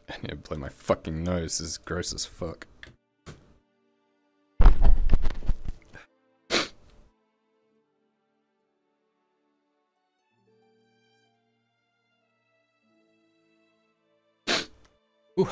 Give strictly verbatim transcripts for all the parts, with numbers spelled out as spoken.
I need to blow my fucking nose. This is gross as fuck. Ooh.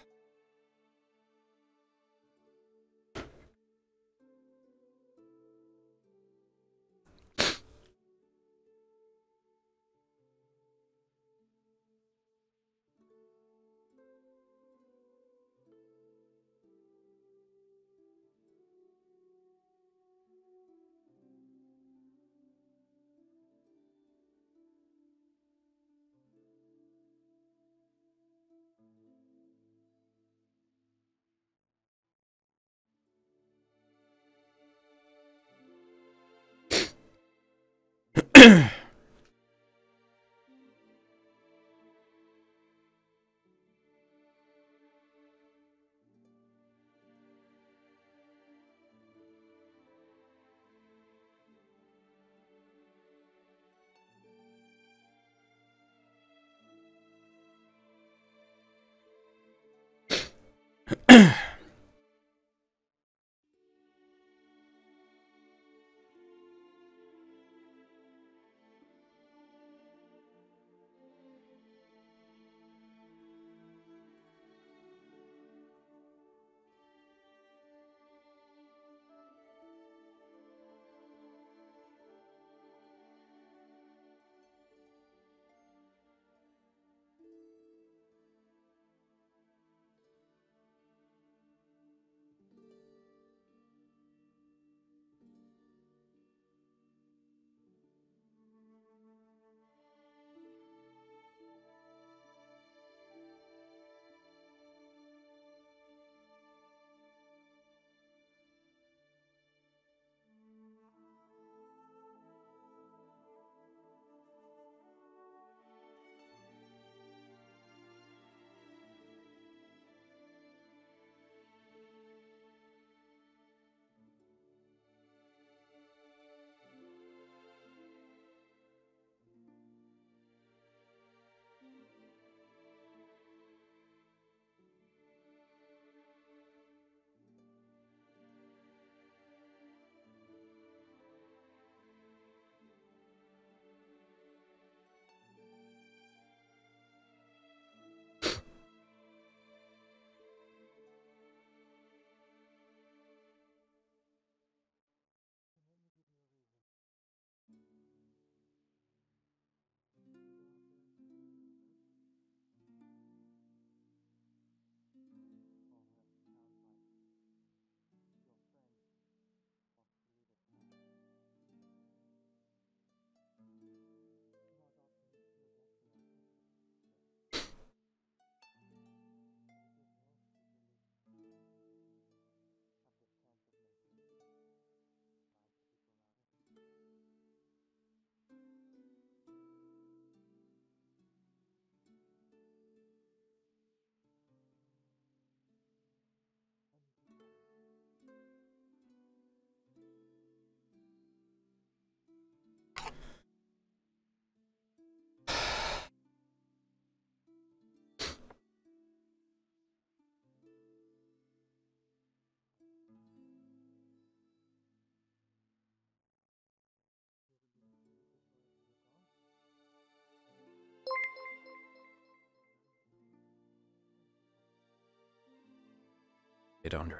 Hey, Andre.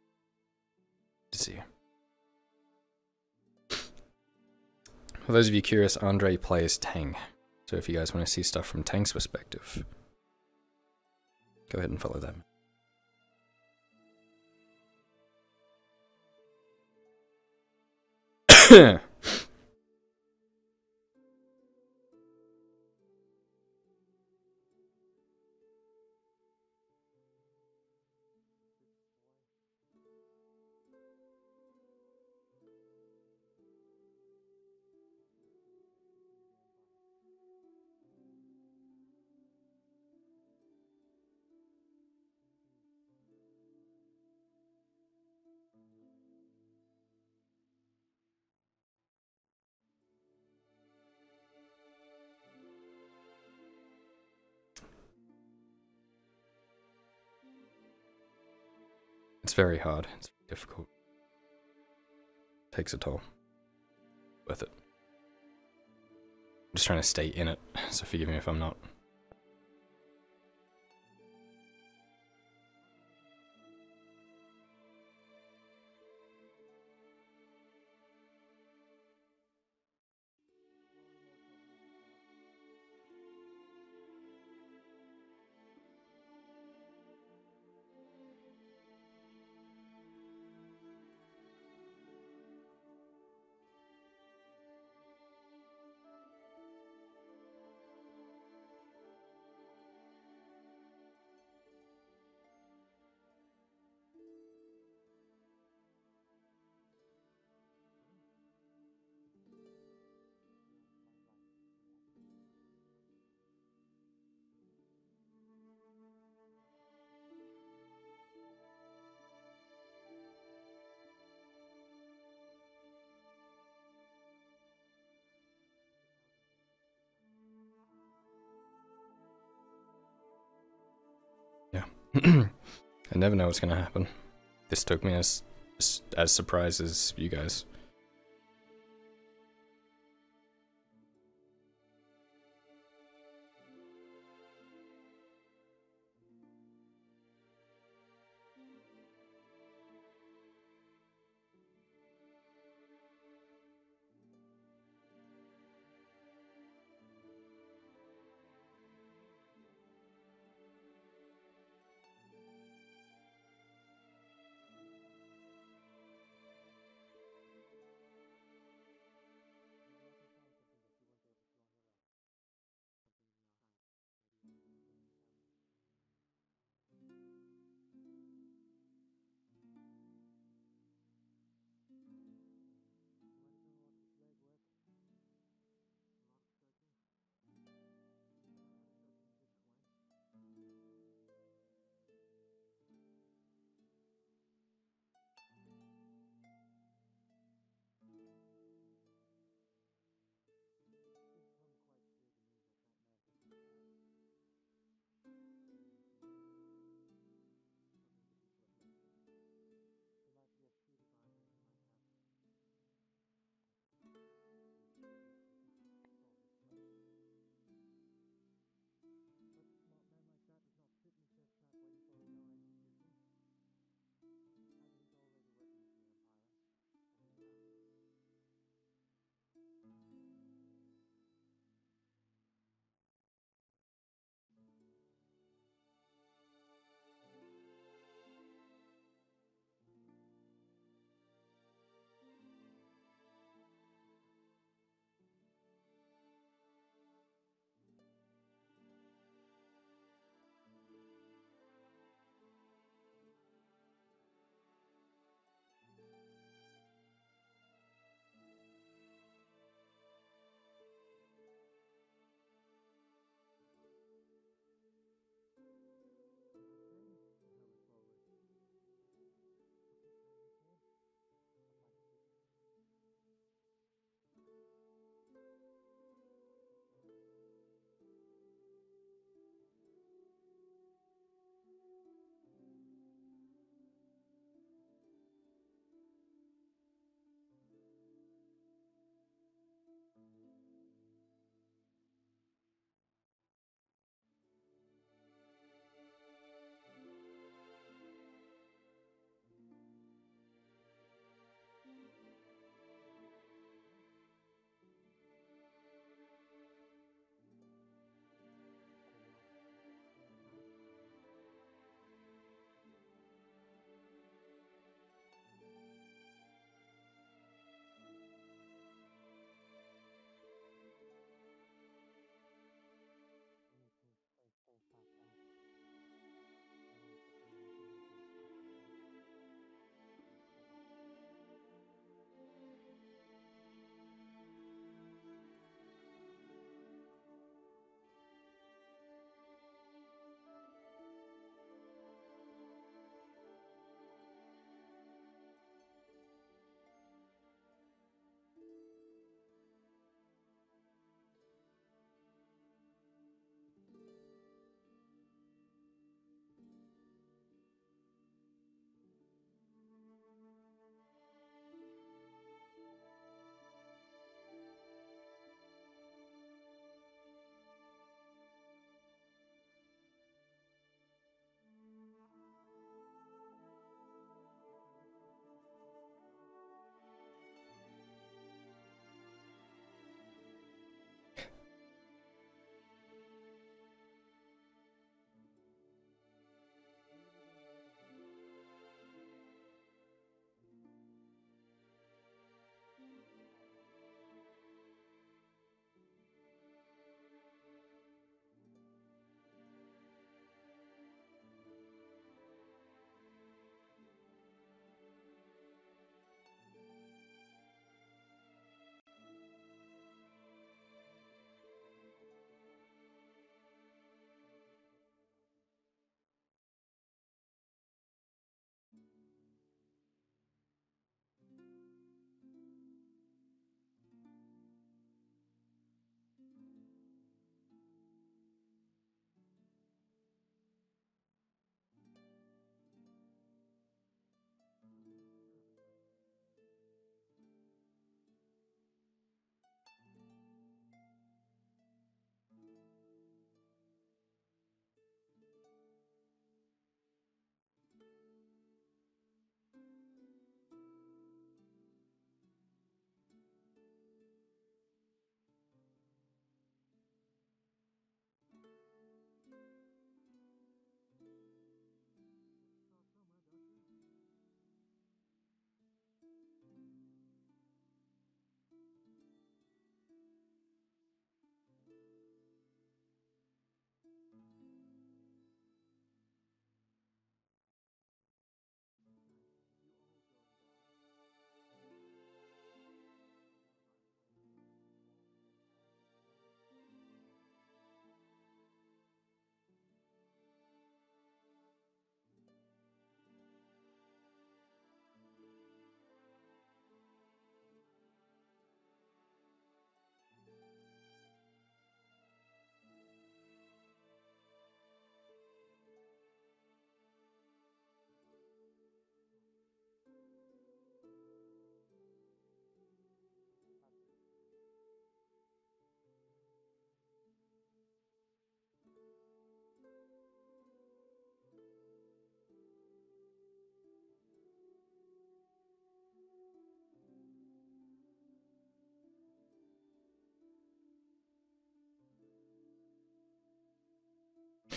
To see you. For those of you curious, Andre plays Tang. So if you guys want to see stuff from Tang's perspective, go ahead and follow them. very hard. It's difficult. Takes a toll. Worth it. I'm just trying to stay in it, so forgive me if I'm not. Yeah. I never know what's gonna happen. This took me as as surprised as you guys.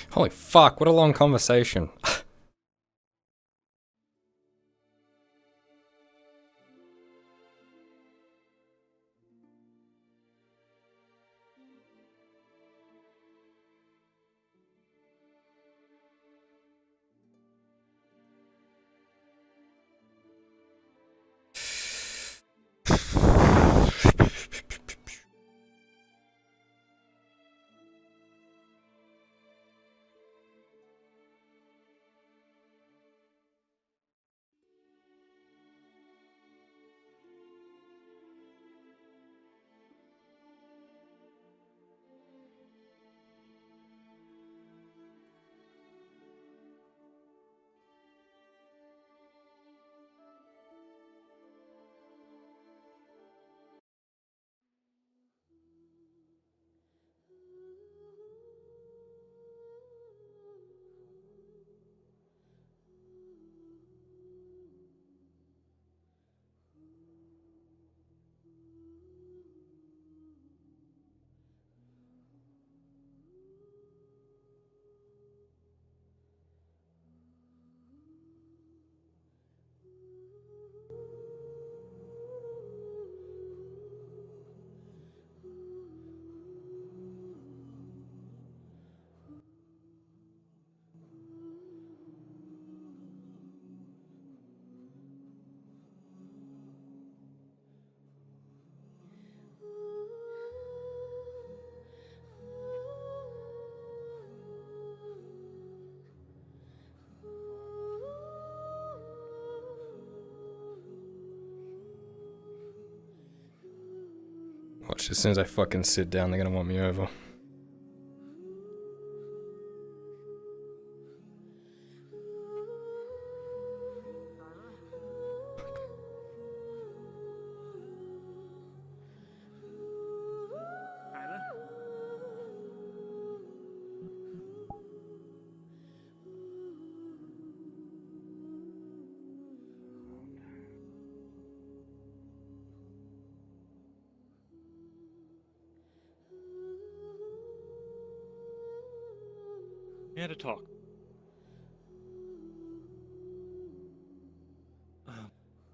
Holy fuck, what a long conversation. Watch, as soon as I fucking sit down, they're gonna want me over. We had a talk. Um,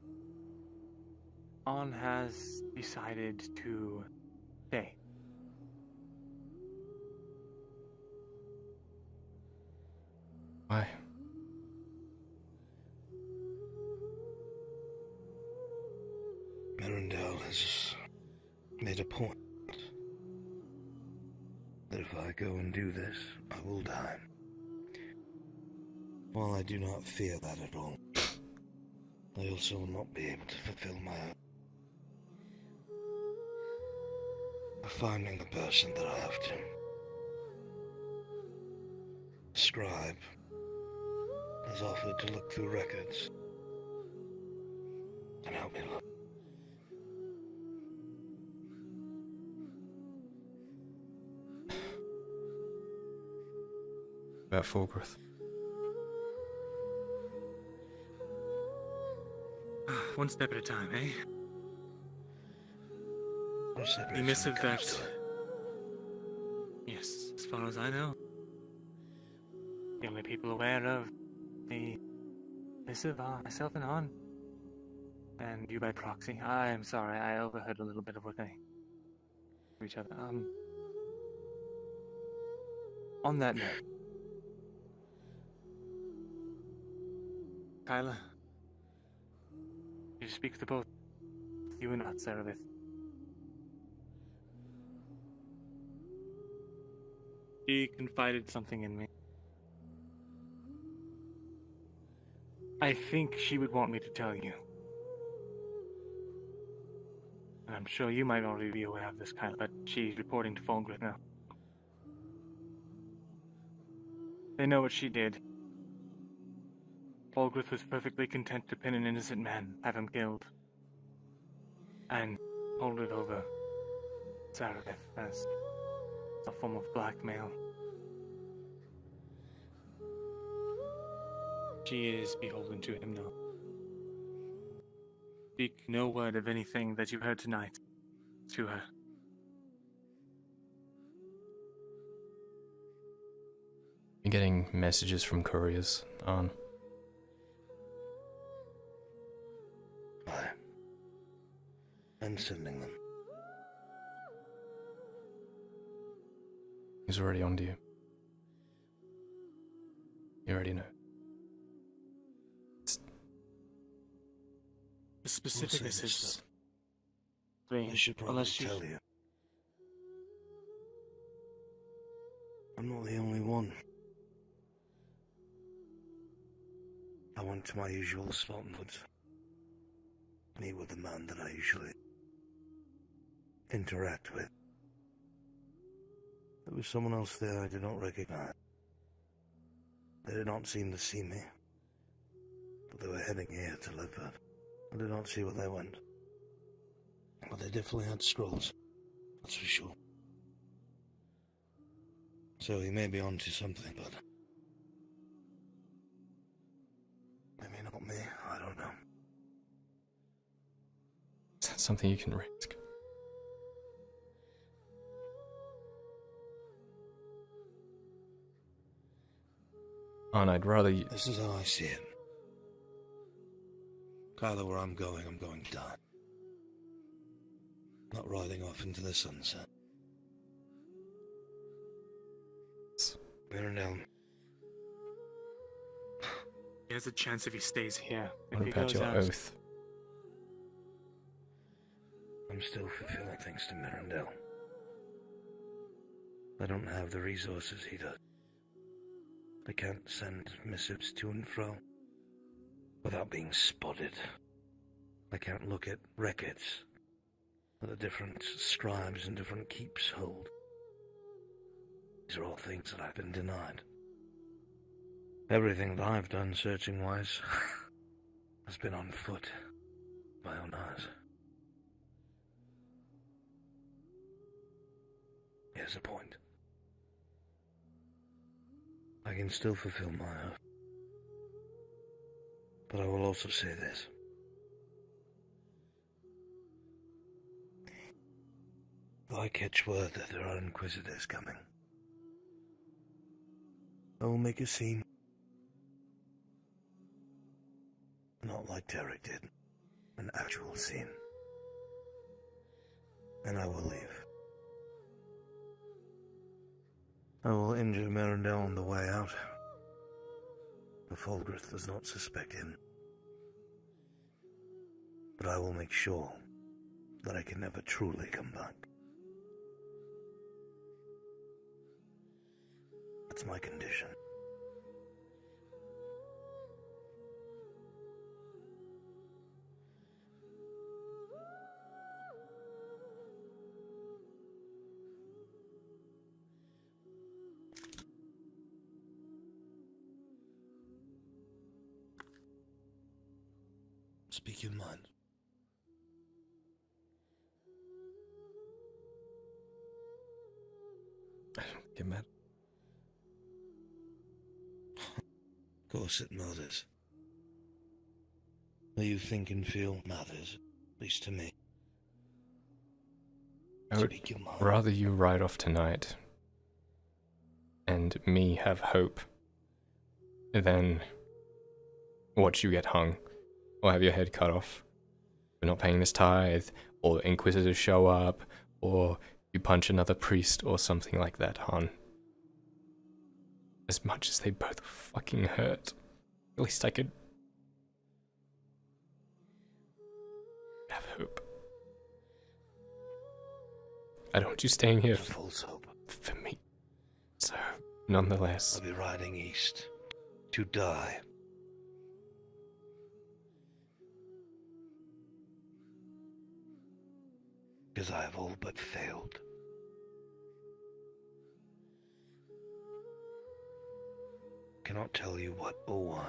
On has decided to stay. Why? Merendell has made a point that if I go and do this, I will die. While I do not fear that at all, I also will not be able to fulfill my own. Finding the person that I have to. Scribe has offered to look through records and help me look. About Fulgrith. One step at a time, eh? The The missive that... Yes, as far as I know. The only people aware of the missive are myself and Han. And you by proxy. I am sorry, I overheard a little bit of what they... each other. Um... On that note... Kyler... You speak to both you and not Seraph. She confided something in me. I think she would want me to tell you. And I'm sure you might already be aware of this, Kyler, but she's reporting to Fulgrith now. They know what she did. Fulgrith was perfectly content to pin an innocent man, have him killed, and hold it over Seraph as a form of blackmail. She is beholden to him now. Speak no word of anything that you heard tonight to her. You getting messages from couriers on. Aye. I'm sending them. He's already onto you. You already know. The specificness is strange. I should probably Unless you... tell you. I'm not the only one. I went to my usual spot and would meet with the man that I usually interact with. There was someone else there I did not recognize. They did not seem to see me, but they were heading here to Lupus. I did not see where they went, but they definitely had scrolls, that's for sure. So he may be onto something, but maybe not me, I don't know. Is that something you can risk? And I'd rather you... This is how I see it. Kyler, where I'm going, I'm going to die. Not riding off into the sunset. Mirandel. There's a chance if he stays here. If What he about goes your out, oath? I'm still fulfilling things to Mirandel. I don't have the resources he does. I can't send missives to and fro without being spotted. I can't look at records that the different scribes and different keeps hold. These are all things that I've been denied. Everything that I've done searching-wise has been on foot, my own eyes. Here's a point. I can still fulfill my oath. But I will also say this. If I catch word that there are Inquisitors coming, I will make a scene. Not like Derek did. An actual scene. And I will leave. I will injure Mirandel on the way out. The Fulgrith does not suspect him. But I will make sure that I can never truly come back. That's my condition. Speak your mind. I don't get mad. Of course it matters. What you think and feel matters, at least to me. I would Speak your mind. rather you ride off tonight and me have hope than watch you get hung or have your head cut off for not paying this tithe, or Inquisitors show up, or you punch another priest or something like that, hon. As much as they both fucking hurt, at least I could have hope. I don't want you staying here There's false hope. for me. So, nonetheless, I'll be riding east to die. Because I have all but failed. Cannot tell you what or why.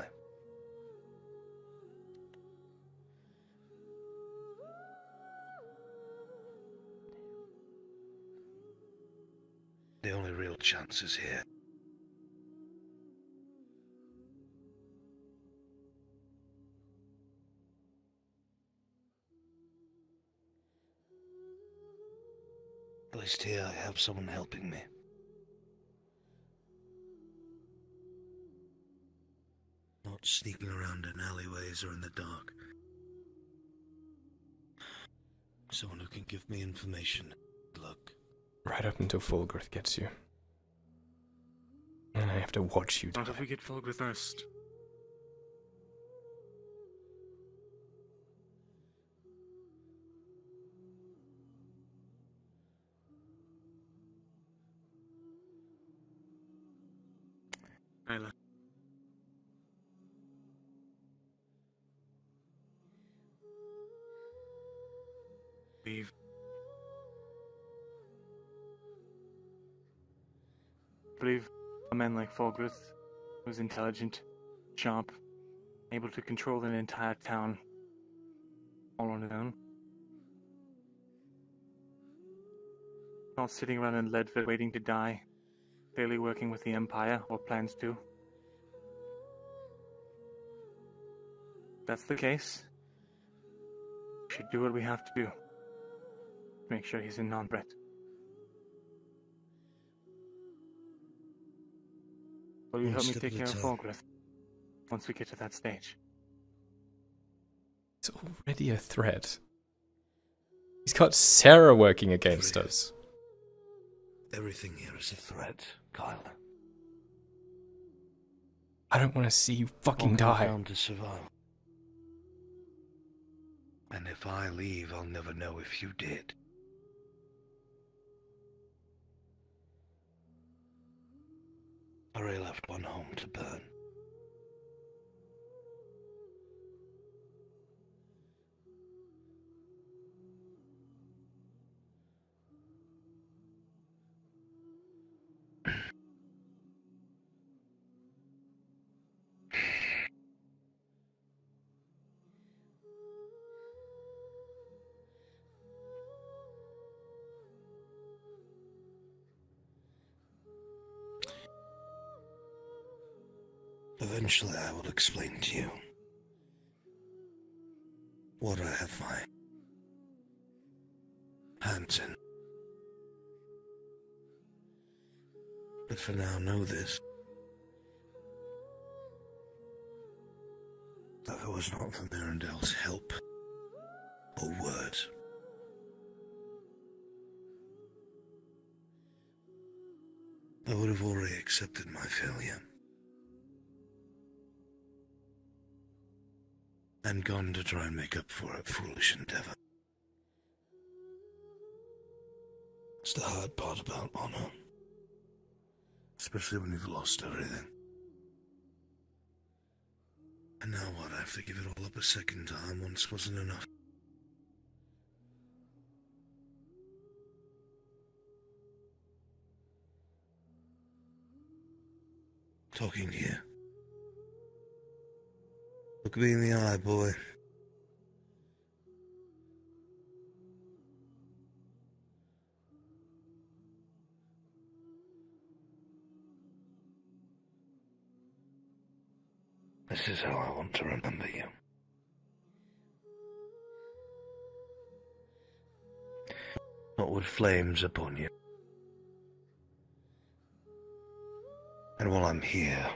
The only real chance is here. At least here I have someone helping me. sneaking around in alleyways or in the dark. Someone who can give me information. Look. Right up until Fulgrith gets you. And I have to watch you die. Not if we get Fulgrith first. Kyler. Leave. I believe a man like Fulgrith was intelligent, sharp, able to control an entire town all on his own. Not sitting around in Leadford waiting to die, clearly working with the Empire, or plans to. If that's the case, we should do what we have to do. Make sure he's a non-threat. Will you One help me step take at a care of time. Fulgrith once we get to that stage? It's already a threat. He's got Sarah working against Every- us. Everything here is a threat, Kyler. I don't want to see you fucking All die. bound to survive. And if I leave, I'll never know if you did. I already left one home to burn. Eventually I will explain to you what I have my hands in. But for now, know this. That if it was not for Mirandel's help or words, I would have already accepted my failure and gone to try and make up for a foolish endeavor. It's the hard part about honor, especially when you've lost everything. And now what, I have to give it all up a second time. Once wasn't enough. Talking to you. Look me in the eye, boy. This is how I want to remember you. Not with flames upon you. And while I'm here,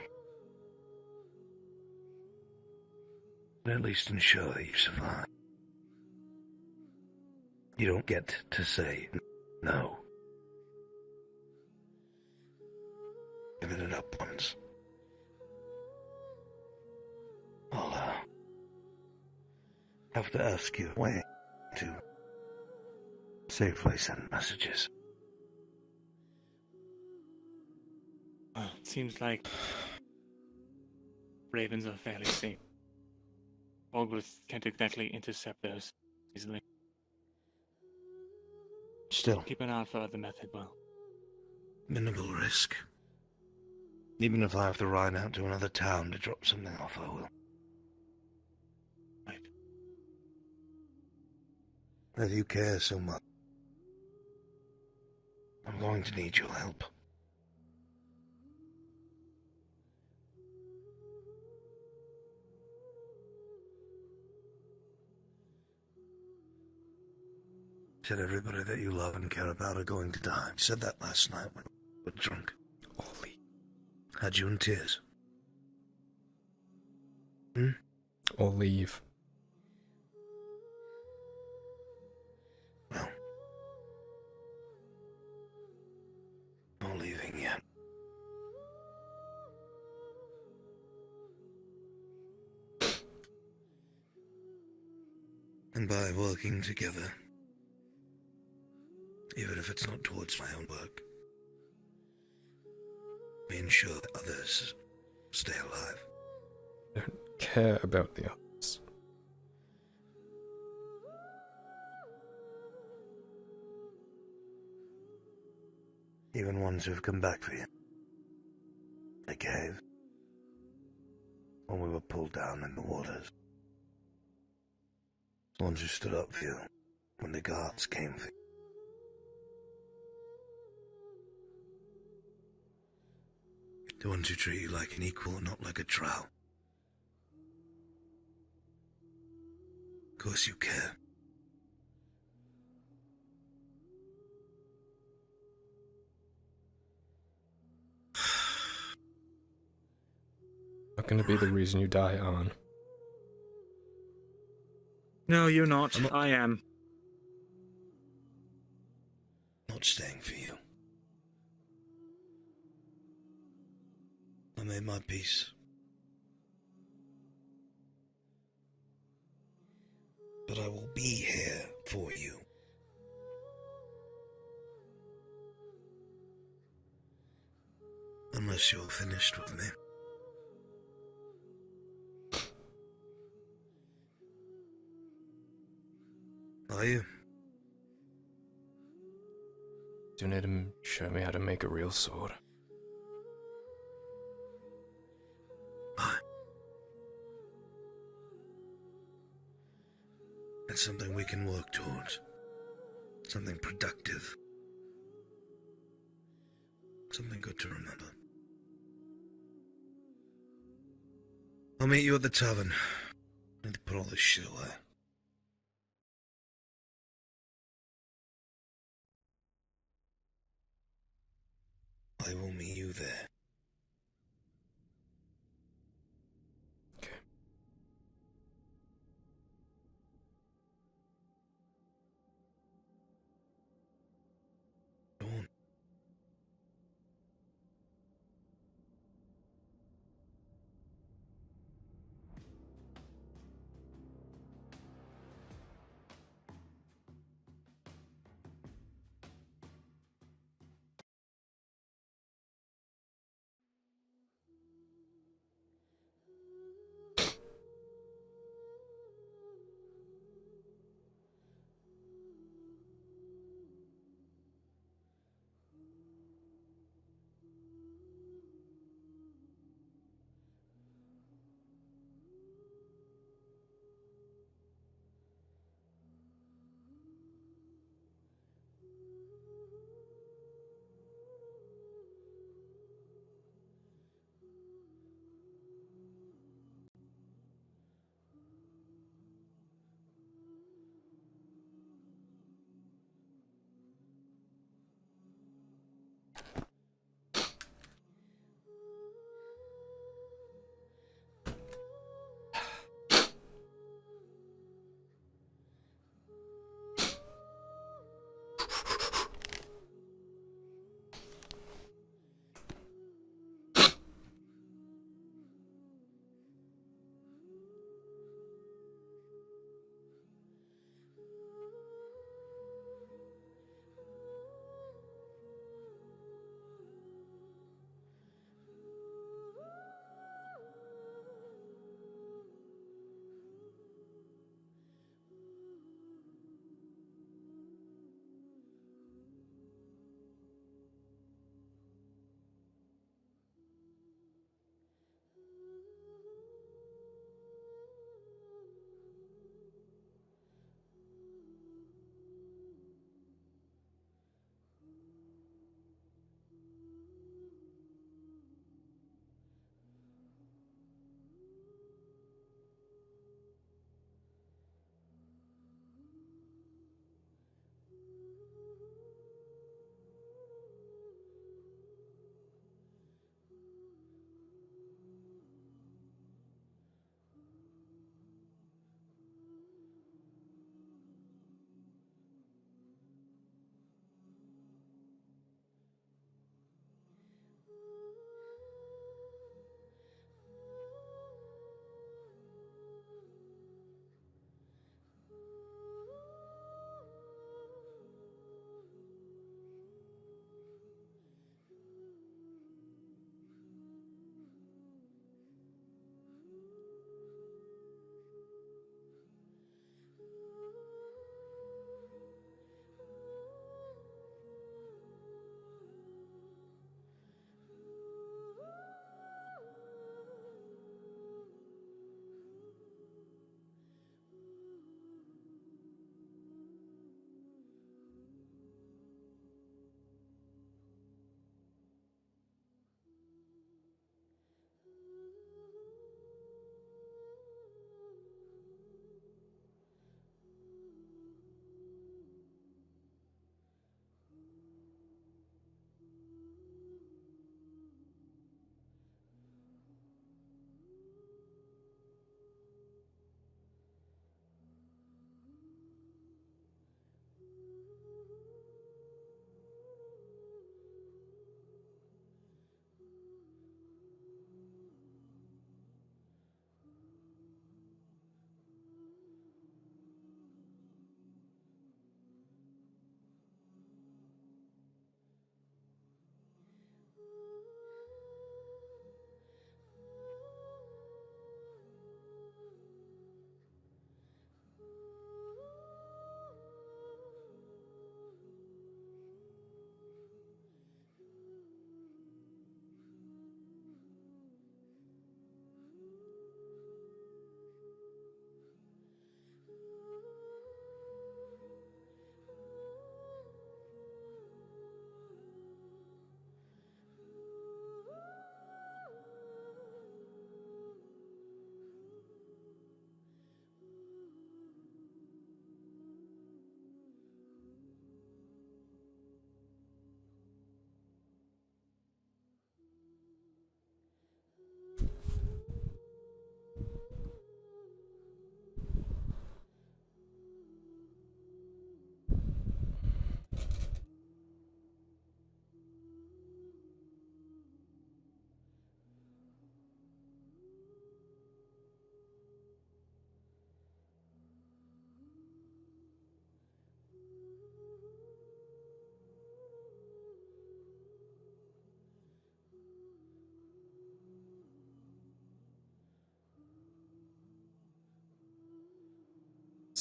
at least ensure that you survive. You don't get to say no. Giving it up once. I'll, uh, have to ask you a way to safely send messages. Well, it seems like ravens are fairly safe. Fulgrith can't exactly intercept those easily. Still, Keep an eye out for other method, well. minimal risk. Even if I have to ride out to another town to drop something off, I will. Right. If you care so much, I'm going to need your help. Said everybody that you love and care about are going to die. You said that last night when we were drunk. Holy. Had you in tears. Hmm? Or leave. Well, not leaving yet. And by working together, even if it's not towards my own work, we ensure that others stay alive. I don't care about the others. Even ones who've come back for you. The cave. When we were pulled down in the waters. The ones who stood up for you when the guards came for you. The ones who treat you like an equal, not like a Drow. Of course you care. Not gonna be the reason you die, Arn. No, you're not. I'm not- I am. Not staying for you. I made my peace. But I will be here for you. Unless you're finished with me. Are you? Do you need to show me how to make a real sword? Aye. That's something we can work towards. Something productive. Something good to remember. I'll meet you at the tavern. I need to put all this shit away. I will meet you there.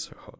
So hot.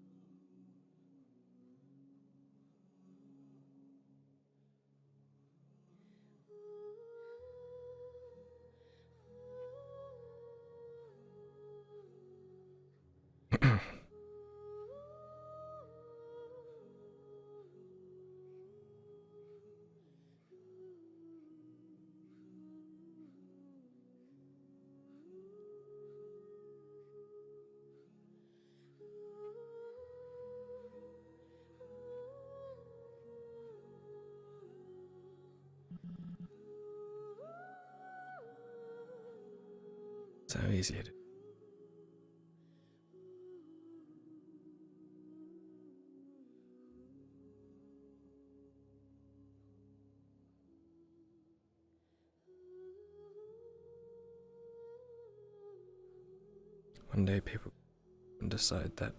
So easy it is. One day people can decide that.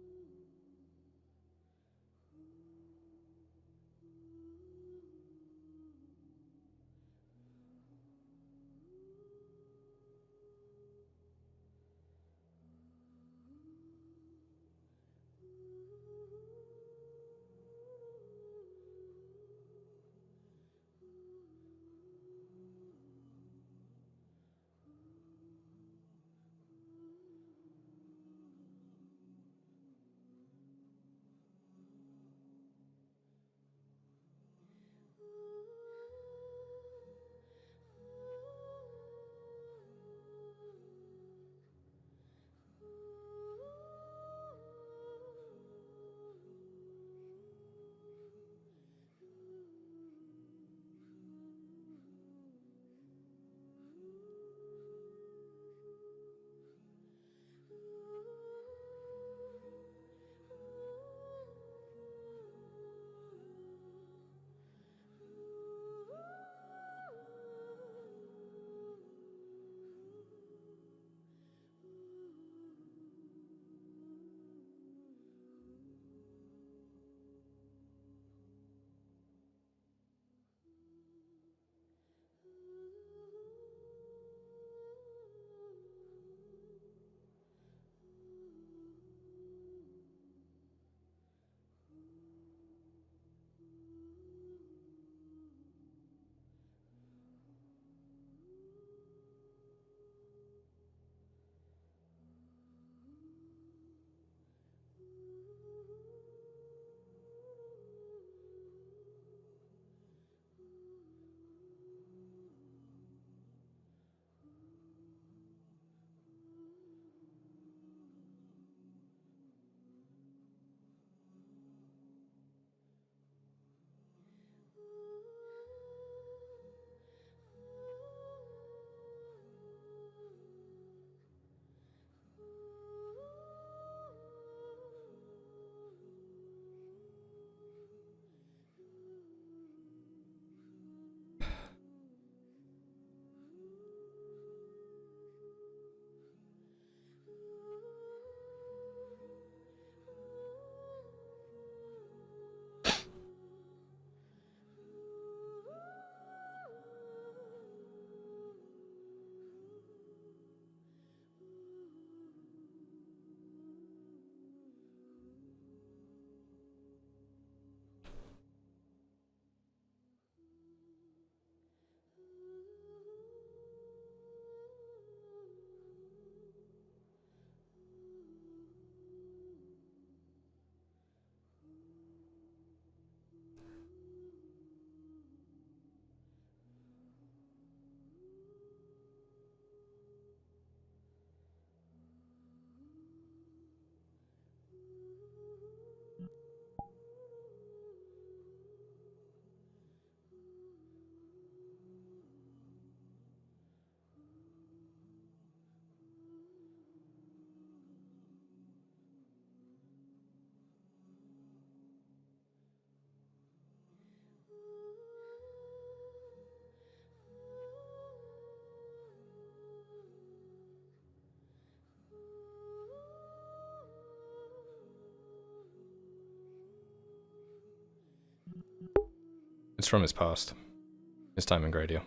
It's from his past. His time in Gradia.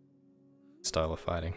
Style of fighting.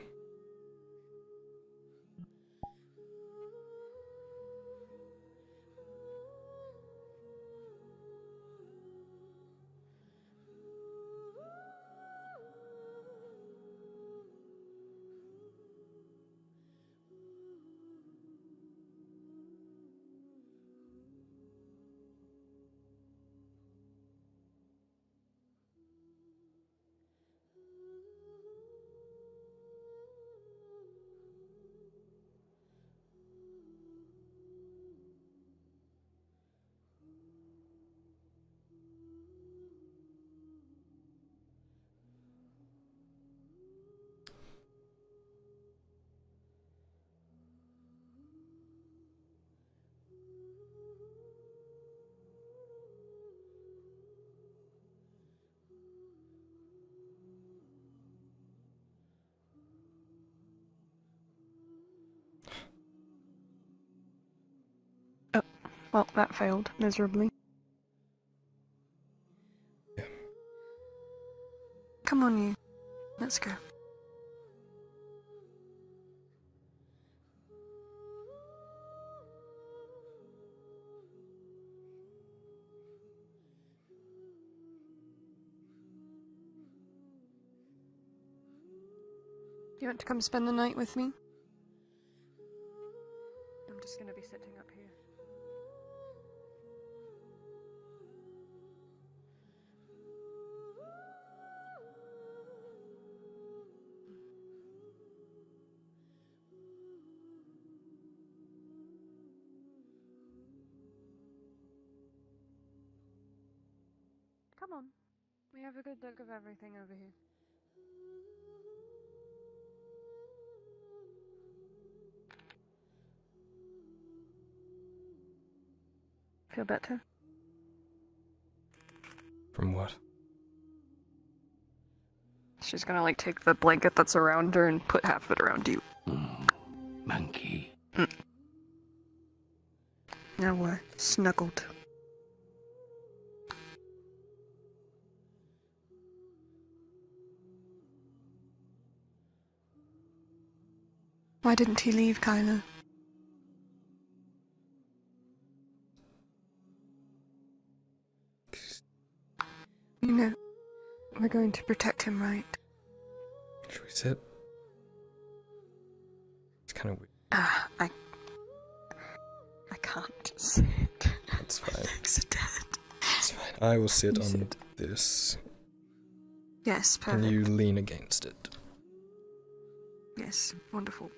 Well, that failed miserably. Yeah. Come on, you. Let's go. Do you want to come spend the night with me? I'm just gonna be sitting up here. Come on. We have a good look of everything over here. Feel better? From what? She's gonna like take the blanket that's around her and put half of it around you. Mm, monkey. Mm. Now we're snuggled. Why didn't he leave, Kyler? You know, we're going to protect him, right? Should we sit? It's kind of weird. Ah, uh, I... I can't sit. It's fine. Legs are dead. It's fine. I will sit You on sit. this. Yes, perfect. Can you lean against it? Yes, wonderful.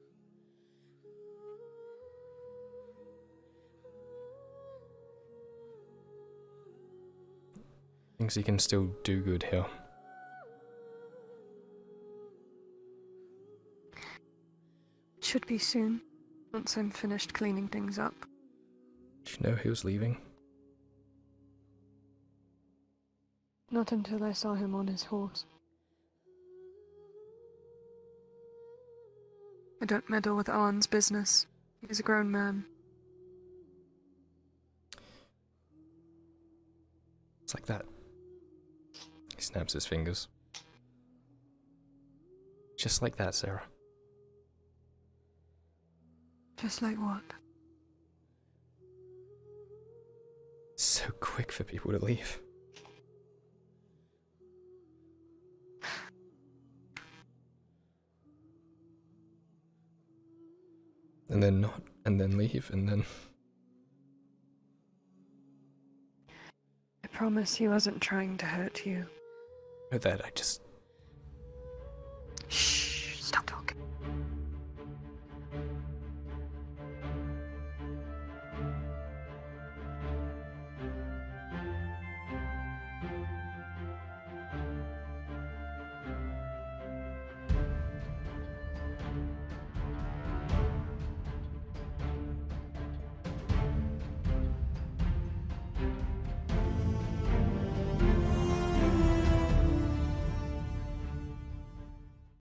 Thinks he can still do good here. Should be soon, once I'm finished cleaning things up. Did you know he was leaving? Not until I saw him on his horse. I don't meddle with Arn's business. He's a grown man. It's like that. He snaps his fingers. Just like that, Sarah. Just like what? It's so quick for people to leave. And then not, and then leave, and then... I promise he wasn't trying to hurt you. Know that, I just... Shh, stop talking.